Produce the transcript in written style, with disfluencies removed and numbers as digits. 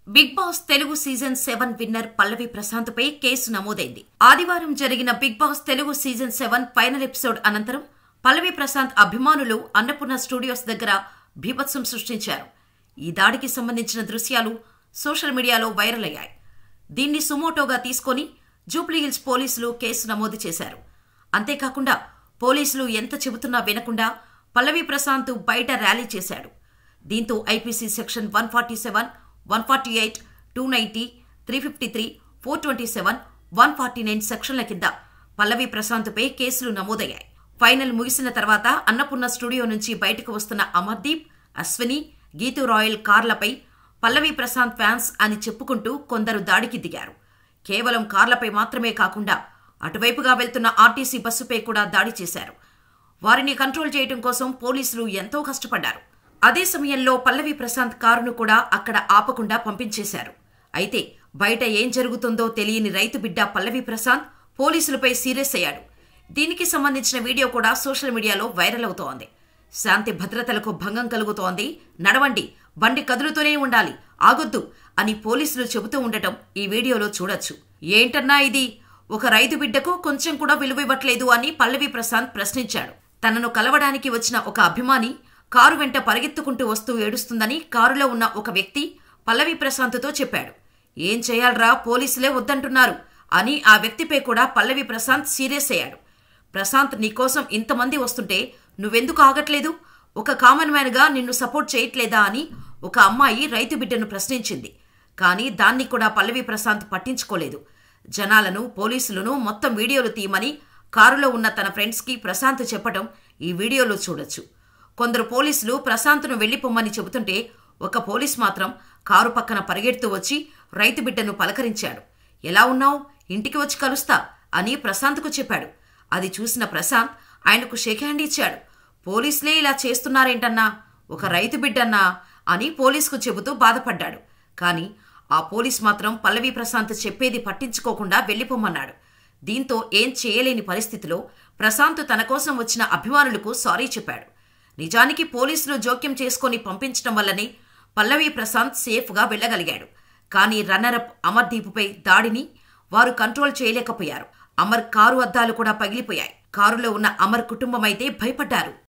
Big Boss Telugu season 7 winner Pallavi Prashanth పై కేసు నమోదైంది. ఆదివారం జరిగిన Bigg Boss Telugu season 7 final episode అనంతరం పల్లవి ప్రశాంత్ అభిమానులు అన్నపూర్ణ స్టూడియోస్ దగ్గర బీభత్సం సృష్టించారు. ఈ దాడికి సంబంధించిన దృశ్యాలు సోషల్ మీడియాలో వైరల్ అయ్యాయి. దీన్ని సుమోటోగా తీసుకొని జూబ్లీహిల్స్ పోలీసులు కేసు నమోదు చేశారు. అంతేకాకుండా పోలీసులు ఎంత చెబుతున్నా వినకుండా పల్లవి ప్రశాంత్ బయట ర్యాలీ చేశాడు. దీంతో ఐపీసీ సెక్షన్ 147, 148, 290, 353, 427, 149 సెక్షన్ల కింద పల్లవి ప్రశాంత్పై కేసులు నమోదయ్యాయి. ఫైనల్ ముగిసిన తర్వాత అన్నపూర్ణ స్టూడియో నుంచి బయటకు వస్తున్న అమర్దీప్, అశ్విని, గీతూ రాయల్ కార్లపై పల్లవి ప్రశాంత్ ఫ్యాన్స్ అని చెప్పుకుంటూ కొందరు దాడికి దిగారు. కేవలం కార్లపై మాత్రమే కాకుండా అటువైపుగా వెళ్తున్న ఆర్టీసీ బస్సుపై కూడా దాడి చేశారు. వారిని కంట్రోల్ చేయడం కోసం పోలీసులు ఎంతో కష్టపడ్డారు. అదే సమయంలో పల్లవి ప్రశాంత్ కారును కూడా అక్కడ ఆపకుండా పంపించేశారు. అయితే బయట ఏం జరుగుతుందో తెలియని రైతు బిడ్డ పల్లవి ప్రశాంత్ పోలీసులపై సీరియస్ అయ్యాడు. దీనికి సంబంధించిన వీడియో కూడా సోషల్ మీడియాలో వైరల్ అవుతోంది. శాంతి భద్రతలకు భంగం కలుగుతోంది, నడవండి, బండి కదులుతూనే ఉండాలి, ఆగొద్దు అని పోలీసులు చెబుతూ ఉండటం ఈ వీడియోలో చూడొచ్చు. ఏంటన్నా ఇది, ఒక రైతు బిడ్డకు కొంచెం కూడా విలువ ఇవ్వట్లేదు అని పల్లవి ప్రశాంత్ ప్రశ్నించాడు. తనను కలవడానికి వచ్చిన ఒక అభిమాని కారు వెంట పరిగెత్తుకుంటూ వస్తూ ఏడుస్తుందని కారులో ఉన్న ఒక వ్యక్తి పల్లవి ప్రశాంత్తో చెప్పాడు. ఏం చేయాలరా, పోలీసులే వద్దంటున్నారు అని ఆ వ్యక్తిపై కూడా పల్లవి ప్రశాంత్ సీరియస్ అయ్యాడు. ప్రశాంత్, నీకోసం ఇంతమంది వస్తుంటే నువ్వెందుకు ఆగట్లేదు? ఒక కామన్ మ్యాన్గా నిన్ను సపోర్ట్ చేయట్లేదా అని ఒక అమ్మాయి రైతు బిడ్డను ప్రశ్నించింది. కానీ దాన్ని కూడా పల్లవి ప్రశాంత్ పట్టించుకోలేదు. జనాలను, పోలీసులను మొత్తం వీడియోలు తీయమని కారులో ఉన్న తన ఫ్రెండ్స్కి ప్రశాంత్ చెప్పడం ఈ వీడియోలో చూడొచ్చు. కొందరు పోలీసులు ప్రశాంత్ను వెళ్లిపోమ్మని చెబుతుంటే ఒక పోలీస్ మాత్రం కారు పక్కన పరిగెడుతూ వచ్చి రైతు బిడ్డను పలకరించాడు. ఎలా ఉన్నావు, ఇంటికి వచ్చి కలుస్తా అని ప్రశాంత్కు చెప్పాడు. అది చూసిన ప్రశాంత్ ఆయనకు షేక్ హ్యాండ్ ఇచ్చాడు. పోలీసులే ఇలా చేస్తున్నారేంటన్నా, ఒక రైతు బిడ్డన్నా అని పోలీసుకు చెబుతూ బాధపడ్డాడు. కానీ ఆ పోలీస్ మాత్రం పల్లవి ప్రశాంత్ చెప్పేది పట్టించుకోకుండా వెళ్లిపోమన్నాడు. దీంతో ఏం చేయలేని పరిస్థితిలో ప్రశాంత్ తన కోసం వచ్చిన అభిమానులకు సారీ చెప్పాడు. నిజానికి పోలీసులు జోక్యం చేసుకుని పంపించడం వల్లనే పల్లవి ప్రశాంత్ సేఫ్గా వెళ్లగలిగాడు. కానీ రన్నరప్ అమర్దీపుపై దాడిని వారు కంట్రోల్ చేయలేకపోయారు. అమర్ కారు అద్దాలు కూడా పగిలిపోయాయి. కారులో ఉన్న అమర్ కుటుంబమైతే భయపడ్డారు.